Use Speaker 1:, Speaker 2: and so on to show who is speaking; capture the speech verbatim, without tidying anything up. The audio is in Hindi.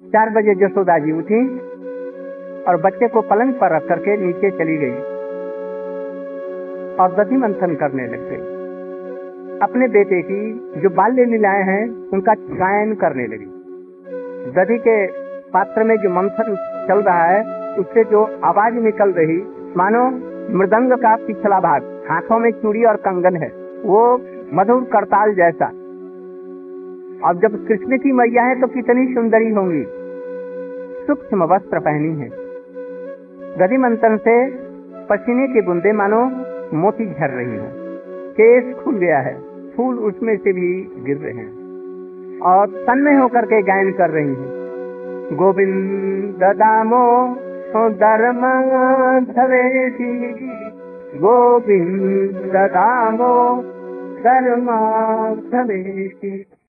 Speaker 1: चार बजे यशोदा जी उठी और बच्चे को पलंग पर रख करके नीचे चली गई और दधि मंथन करने लग गई। अपने बेटे की जो बाल्य लीलाएं हैं उनका गायन करने लगी। दधि के पात्र में जो मंथन चल रहा है उससे जो आवाज निकल रही मानो मृदंग का पिछला भाग, हाथों में चूड़ी और कंगन है, वो मधुर करताल जैसा। अब जब कृष्ण की मैया है तो कितनी सुंदरी होंगी, सूक्ष्म वस्त्र पहनी है। दधि मंथन से पसीने की बूंदे मानो मोती झर रही हैं, केस खुल गया है, फूल उसमें से भी गिर रहे हैं और तन्मय होकर के गायन कर रही हैं। गोविंद दामो धर्म धवेति, गोविंद दामो धर्म धवेति।